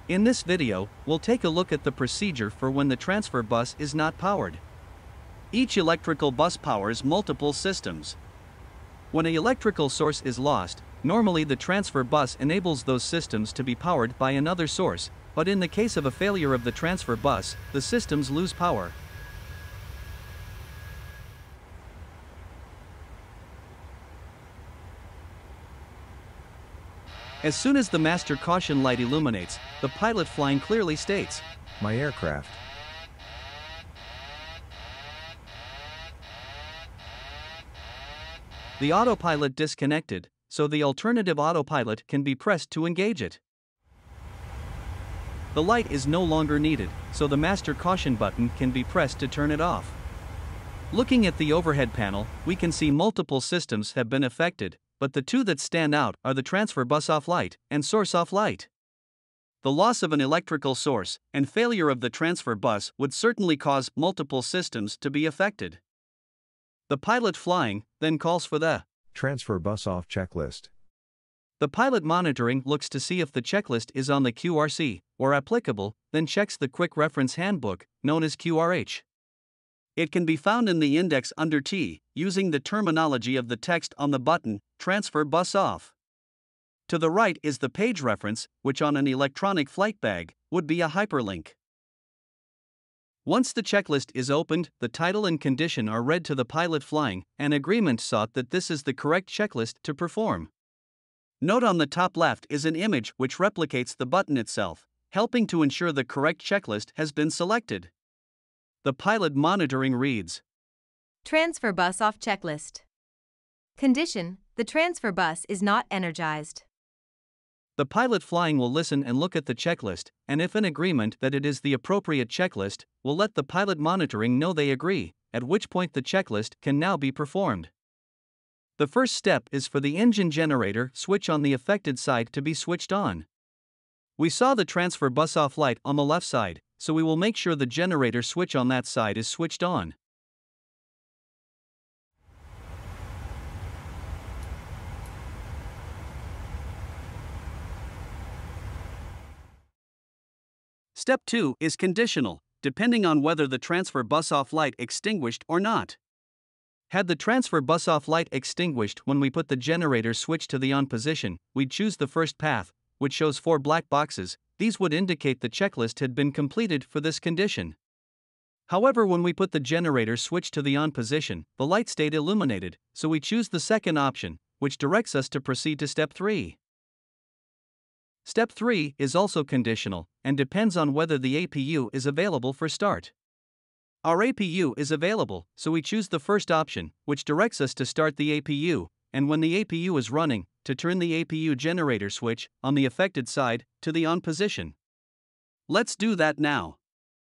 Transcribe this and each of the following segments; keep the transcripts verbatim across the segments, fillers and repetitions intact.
In this video, we'll take a look at the procedure for when the transfer bus is not powered. Each electrical bus powers multiple systems. When an electrical source is lost, normally the transfer bus enables those systems to be powered by another source, but in the case of a failure of the transfer bus, the systems lose power. As soon as the master caution light illuminates, the pilot flying clearly states, "My aircraft." The autopilot disconnected, so the alternative autopilot can be pressed to engage it. The light is no longer needed, so the master caution button can be pressed to turn it off. Looking at the overhead panel, we can see multiple systems have been affected, but the two that stand out are the transfer bus off light and source off light. The loss of an electrical source and failure of the transfer bus would certainly cause multiple systems to be affected. The pilot flying then calls for the Transfer bus off checklist. The pilot monitoring looks to see if the checklist is on the Q R C, or applicable, then checks the Quick Reference Handbook, known as Q R H. It can be found in the index under T, using the terminology of the text on the button, Transfer Bus Off. To the right is the page reference, which on an electronic flight bag, would be a hyperlink. Once the checklist is opened, the title and condition are read to the pilot flying, and agreement sought that this is the correct checklist to perform. Note on the top left is an image which replicates the button itself, helping to ensure the correct checklist has been selected. The pilot monitoring reads, Transfer bus off checklist. Condition: the transfer bus is not energized. The pilot flying will listen and look at the checklist, and if in agreement that it is the appropriate checklist, will let the pilot monitoring know they agree, at which point the checklist can now be performed. The first step is for the engine generator switch on the affected side to be switched on. We saw the transfer bus off light on the left side, so we will make sure the generator switch on that side is switched on. Step two is conditional, depending on whether the transfer bus off light extinguished or not. Had the transfer bus off light extinguished when we put the generator switch to the on position, we'd choose the first path, which shows four black boxes. These would indicate the checklist had been completed for this condition. However, when we put the generator switch to the on position, the light stayed illuminated, so we choose the second option, which directs us to proceed to step three. Step three is also conditional, and depends on whether the A P U is available for start. Our A P U is available, so we choose the first option, which directs us to start the A P U, and when the A P U is running, to turn the A P U generator switch, on the affected side, to the on position. Let's do that now.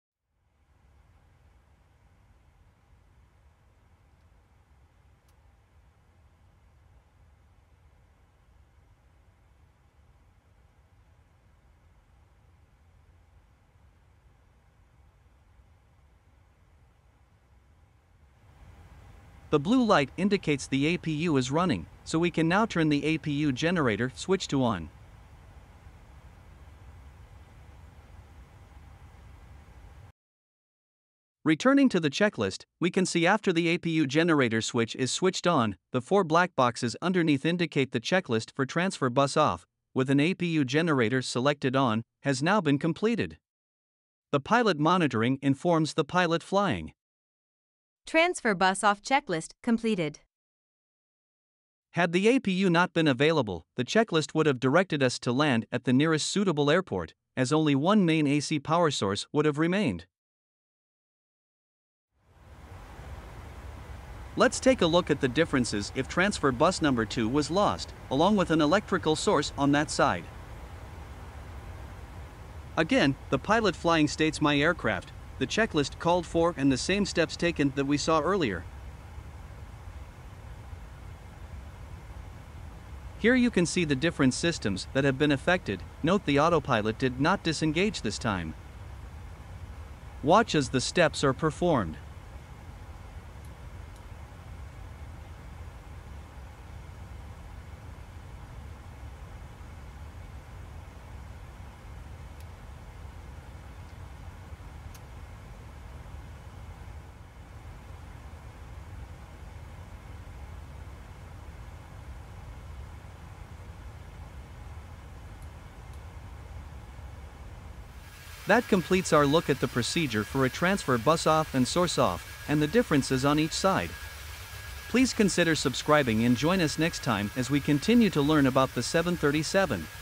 The blue light indicates the A P U is running, so we can now turn the A P U generator switch to on. Returning to the checklist, we can see after the A P U generator switch is switched on, the four black boxes underneath indicate the checklist for transfer bus off, with an A P U generator selected on, has now been completed. The pilot monitoring informs the pilot flying. Transfer bus off checklist completed. Had the A P U not been available, the checklist would have directed us to land at the nearest suitable airport, as only one main A C power source would have remained. Let's take a look at the differences if transfer bus number two was lost, along with an electrical source on that side. Again, the pilot flying states "my aircraft," the checklist called for, and the same steps taken that we saw earlier. Here you can see the different systems that have been affected. Note the autopilot did not disengage this time. Watch as the steps are performed. That completes our look at the procedure for a transfer bus off and source off, and the differences on each side. Please consider subscribing and join us next time as we continue to learn about the seven thirty-seven.